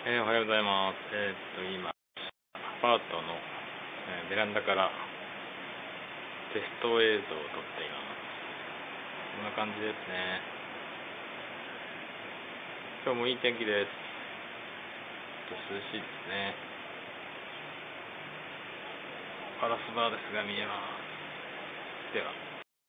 おはようございます。今、アパートの、ベランダからテスト映像を撮っています。こんな感じですね。今日もいい天気です。ちょっと涼しいですね。ガラスバーですが見えます。では。